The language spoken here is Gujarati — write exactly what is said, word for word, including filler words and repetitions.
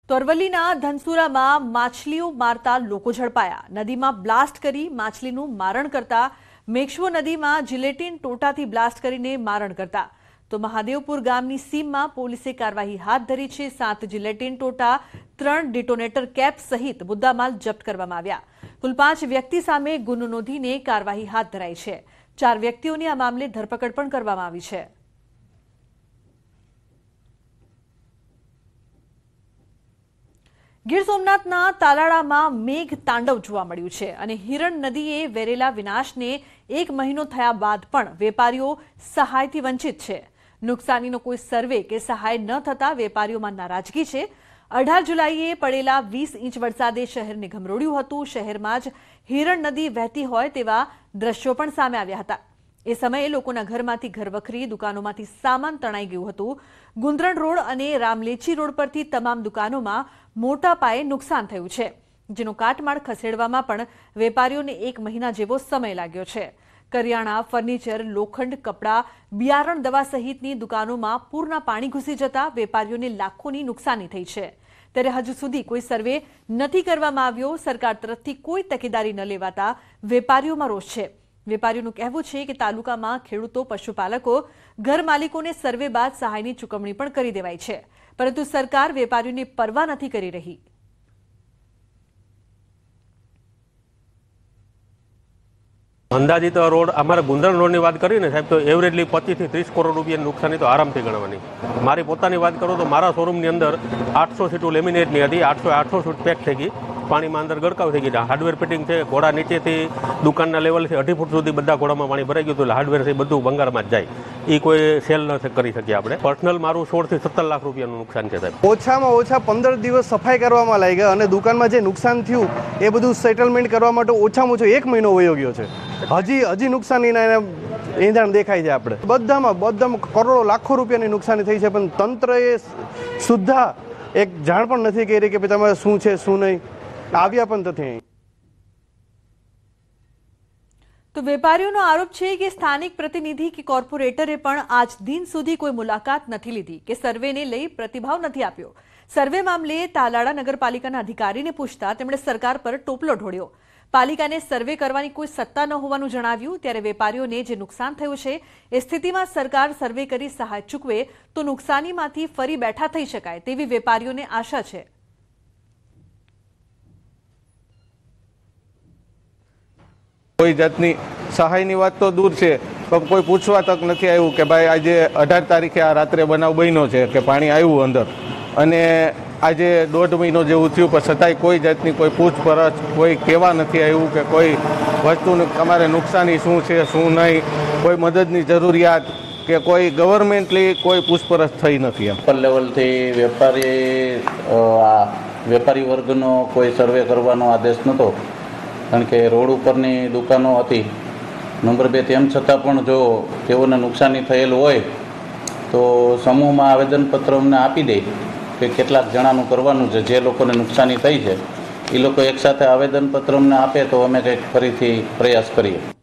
તો અરવલ્લીના ધનસુરામાં માછલીઓ મારતા લોકો ઝડપાયા। નદીમાં બ્લાસ્ટ કરી માછલીનું મારણ કરતા મેઘશો નદીમાં જિલેટીન ટોટાથી બ્લાસ્ટ કરીને મારણ કરતા તો મહાદેવપુર ગામની સીમમાં પોલીસે કાર્યવાહી હાથ ધરી છે। સાત જિલેટીન ટોટા, ત્રણ ડિટોનેટર કેપ સહિત મુદ્દામાલ જપ્ત કરવામાં આવ્યા। કુલ પાંચ વ્યક્તિ સામે ગુનો નોંધીને કાર્યવાહી હાથ ધરાઈ છે। ચાર વ્યક્તિઓની આ મામલે ધરપકડ પણ કરવામાં આવી છે। ગીર સોમનાથના તાલાળામાં મેઘ તાંડવ જોવા મળ્યું છે અને હિરણ નદીએ વેરેલા વિનાશને એક મહિનો થયા બાદ પણ વેપારીઓ સહાયથી વંચિત છે। નુકસાનીનો કોઈ સર્વે કે સહાય ન થતા વેપારીઓમાં નારાજગી છે। અઢાર જુલાઈએ પડેલા વીસ ઇંચ વરસાદે શહેરને ગમરોડ્યું હતું। શહેરમાં જ હિરણ નદી વહેતી હોય તેવા દ્રશ્યો પણ સામે આવ્યા હતા। એ સમયે લોકોના ઘરમાંથી ઘરવખરી, દુકાનોમાંથી સામાન તણાઈ ગયું હતું। ગુંદરણ રોડ અને રામલેચી રોડ પરથી તમામ દુકાનોમાં મોટા પાયે નુકસાન થયું છે, જેનો કાટમાળ ખસેડવામાં પણ વેપારીઓને એક મહિના જેવો સમય લાગ્યો છે। કરિયાણા, ફર્નિચર, લોખંડ, કપડાં, બિયારણ, દવા સહિતની દુકાનોમાં પૂરના પાણી ઘૂસી જતા વેપારીઓને લાખોની નુકસાની થઈ છે। ત્યારે હજુ સુધી કોઈ સર્વે નથી કરવામાં આવ્યો। સરકાર તરફથી કોઈ તકેદારી ન લેવાતા વેપારીઓમાં રોષ છે। વેપારીઓનું કહેવું છે કે તાલુકામાં ખેડૂતો, પશુપાલકો, ઘર માલિકોને સર્વે બાદ સહાયની ચૂકવણી પણ કરી દેવાઈ છે, પરંતુ સરકાર વેપારીઓની પરવા નથી કરી રહી। અંદાજિત રોડ અમારે ગુંદરણ રોડની વાત કરીએ ને સાહેબ, તો એવરેજલી પચીસ થી ત્રીસ કરોડ રૂપિયાની નુકસાની તો આરામથી ગણવાની। મારી પોતાની વાત કરું તો મારા શોરૂમની અંદર આઠસો સીટો લેમિનેટની હતી, આઠસો આઠસો સીટ પેક થઈ ગઈ, પાણીમાં અંદર ગરકાવ થઈ ગઈ। હાર્ડવેર ફિટિંગ છે, ઘોડા નીચેથી દુકાનના લેવલથી અઢી ફૂટ સુધી બધા ઘોડામાં પાણી ભરાઈ ગયું હતું, એટલે હાર્ડવેર છે બધું ભંગારમાં જ જાય, એ કોઈ સેલ ન કરી શકીએ આપણે। પર્સનલ મારું સોળ થી સત્તર લાખ રૂપિયાનું નુકસાન છે સાહેબ। ઓછામાં ઓછા પંદર દિવસ સફાઈ કરવામાં લાગ્યા અને દુકાનમાં જે નુકસાન થયું એ બધું સેટલમેન્ટ કરવા માટે ઓછામાં ઓછો એક મહિનો વયો ગયો છે। હજી હજી નુકસાનીના એને એંધાણ દેખાય છે આપણે બધામાં બધામાં કરોડો લાખો રૂપિયાની નુકસાની થઈ છે, પણ તંત્રએ સુદ્ધા એક જાણ પણ નથી કરી કે તમારે શું છે શું નહીં, આવ્યા પણ નથી। તો વેપારીઓનો આરોપ છે કે સ્થાનિક પ્રતિનિધિ કે કોર્પોરેટરે પણ આજ દિન સુધી કોઈ મુલાકાત નથી લીધી કે સર્વેને લઈ પ્રતિભાવ નથી આપ્યો। સર્વે મામલે તાલાળા નગરપાલિકાના અધિકારીને પૂછતા તેમણે સરકાર પર ટોપલો ઢોળ્યો। પાલિકાને સર્વે કરવાની કોઈ સત્તા ન હોવાનું જણાવ્યું। ત્યારે વેપારીઓને જે નુકસાન થયું છે એ સ્થિતિમાં સરકાર સર્વે કરી સહાય ચૂકવે તો નુકસાનીમાંથી ફરી બેઠા થઈ શકાય તેવી વેપારીઓને આશા છે। કોઈ જાતની સહાયની વાત તો દૂર છે, પણ કોઈ પૂછવા તક નથી આવ્યું કે ભાઈ આજે અઢાર તારીખે આ રાત્રે બનાવ બન્યો છે કે પાણી આવ્યું અંદર, અને આજે દોઢ મહિનો જેવું થયું, પણ છતાંય કોઈ જાતની કોઈ પૂછપરછ કોઈ કહેવા નથી આવ્યું કે કોઈ વસ્તુનું તમારે નુકસાની શું છે શું નહીં, કોઈ મદદની જરૂરિયાત કે કોઈ ગવર્મેન્ટલી કોઈ પૂછપરછ થઈ નથી। ઉપર લેવલથી વેપારી આ વેપારી વર્ગનો કોઈ સર્વે કરવાનો આદેશ નહોતો, કારણ કે રોડ ઉપરની દુકાનો હતી। નંબર બે, તેમ છતાં પણ જો તેઓને નુકસાની થયેલું હોય તો સમૂહમાં આવેદનપત્ર અમને આપી દે કે કેટલાક જણાનું કરવાનું છે, જે લોકોને નુકસાની થઈ છે એ લોકો એકસાથે આવેદનપત્ર અમને આપે તો અમે કંઈક ફરીથી પ્રયાસ કરીએ।